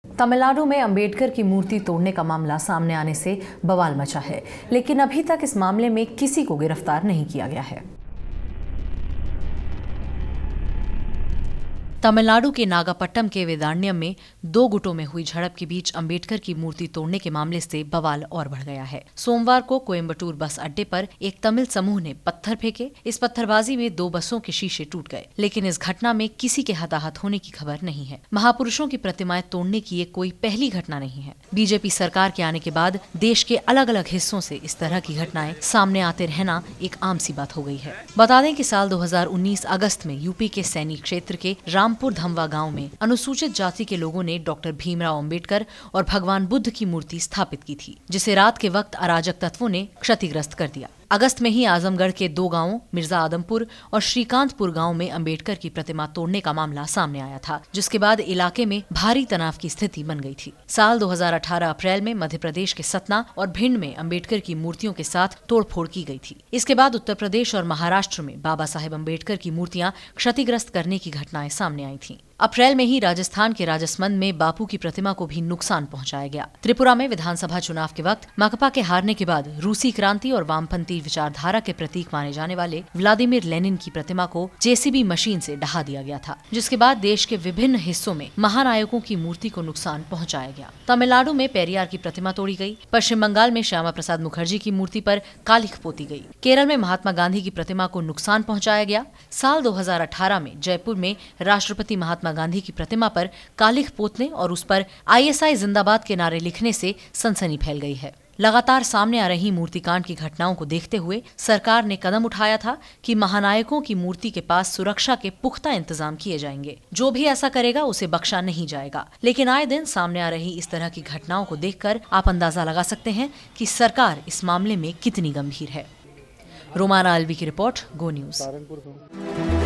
तमिलनाडु में अंबेडकर की मूर्ति तोड़ने का मामला सामने आने से बवाल मचा है, लेकिन अभी तक इस मामले में किसी को गिरफ्तार नहीं किया गया है। तमिलनाडु के नागापट्टनम के वेदारण्यम में दो गुटों में हुई झड़प के बीच अंबेडकर की मूर्ति तोड़ने के मामले से बवाल और बढ़ गया है। सोमवार को कोयम्बटूर बस अड्डे पर एक तमिल समूह ने पत्थर फेंके। इस पत्थरबाजी में दो बसों के शीशे टूट गए, लेकिन इस घटना में किसी के हताहत होने की खबर नहीं है। महापुरुषों की प्रतिमाएं तोड़ने की ये कोई पहली घटना नहीं है। बीजेपी सरकार के आने के बाद देश के अलग अलग हिस्सों से इस तरह की घटनाएं सामने आते रहना एक आम सी बात हो गई है। बता दें कि साल 2019 अगस्त में यूपी के सैनी क्षेत्र के रामपुर धमवा गांव में अनुसूचित जाति के लोगों ने डॉक्टर भीमराव अंबेडकर और भगवान बुद्ध की मूर्ति स्थापित की थी, जिसे रात के वक्त अराजक तत्वों ने क्षतिग्रस्त कर दिया। अगस्त में ही आजमगढ़ के दो गांवों मिर्जा आदमपुर और श्रीकांतपुर गांव में अंबेडकर की प्रतिमा तोड़ने का मामला सामने आया था, जिसके बाद इलाके में भारी तनाव की स्थिति बन गई थी। साल 2018 अप्रैल में मध्य प्रदेश के सतना और भिंड में अंबेडकर की मूर्तियों के साथ तोड़फोड़ की गई थी। इसके बाद उत्तर प्रदेश और महाराष्ट्र में बाबा साहेब अंबेडकर की मूर्तियां क्षतिग्रस्त करने की घटनाएं सामने आई थी। अप्रैल में ही राजस्थान के राजसमंद में बापू की प्रतिमा को भी नुकसान पहुंचाया गया। त्रिपुरा में विधानसभा चुनाव के वक्त माकपा के हारने के बाद रूसी क्रांति और वामपंथी विचारधारा के प्रतीक माने जाने वाले व्लादिमीर लेनिन की प्रतिमा को जेसीबी मशीन से ढहा दिया गया था, जिसके बाद देश के विभिन्न हिस्सों में महानायकों की मूर्ति को नुकसान पहुंचाया गया। तमिलनाडु में पेरियार की प्रतिमा तोड़ी गई। पश्चिम बंगाल में श्यामा प्रसाद मुखर्जी की मूर्ति पर कालिख पोती गई। केरल में महात्मा गांधी की प्रतिमा को नुकसान पहुंचाया गया। साल 2018 में जयपुर में राष्ट्रपति महात्मा गांधी की प्रतिमा पर कालिख पोतने और उस पर आईएसआई जिंदाबाद के नारे लिखने से सनसनी फैल गई है। लगातार सामने आ रही मूर्तिकांड की घटनाओं को देखते हुए सरकार ने कदम उठाया था कि महानायकों की मूर्ति के पास सुरक्षा के पुख्ता इंतजाम किए जाएंगे। जो भी ऐसा करेगा उसे बख्शा नहीं जाएगा। लेकिन आए दिन सामने आ रही इस तरह की घटनाओं को देखकर आप अंदाजा लगा सकते हैं कि सरकार इस मामले में कितनी गंभीर है। रोमाना अलवी की रिपोर्ट, गो न्यूज।